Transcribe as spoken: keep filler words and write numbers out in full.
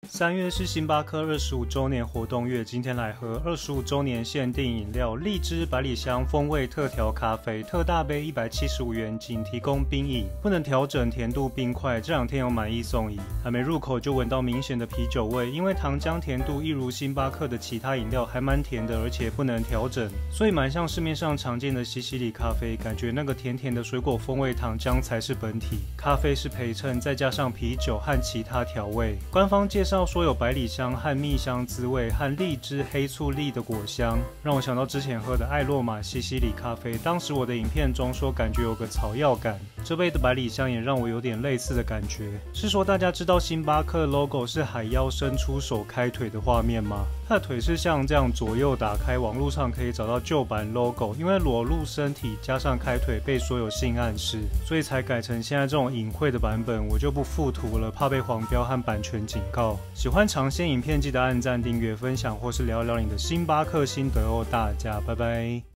三月是星巴克二十五周年活动月，今天来喝二十五周年限定饮料荔枝百里香风味特调咖啡，特大杯一百七十五元，仅提供冰饮，不能调整甜度冰块。这两天有买一送一，还没入口就闻到明显的啤酒味，因为糖浆甜度一如星巴克的其他饮料还蛮甜的，而且不能调整，所以蛮像市面上常见的西西里咖啡，感觉那个甜甜的水果风味糖浆才是本体，咖啡是陪衬，再加上啤酒和其他调味。官方介绍说有百里香和蜜香滋味和荔枝黑醋栗的果香，让我想到之前喝的艾洛玛西西里咖啡，当时我的影片中说感觉有个草药感，这杯的百里香也让我有点类似的感觉。是说大家知道星巴克 logo 是海妖伸出手开腿的画面吗？它的腿是像这样左右打开，网络上可以找到旧版 logo， 因为裸露身体加上开腿被说有性暗示，所以才改成现在这种隐晦的版本，我就不附图了，怕被黄标和版权警告。喜欢尝鲜影片记得按赞、订阅、分享，或是聊聊你的星巴克心得哦，大家拜拜。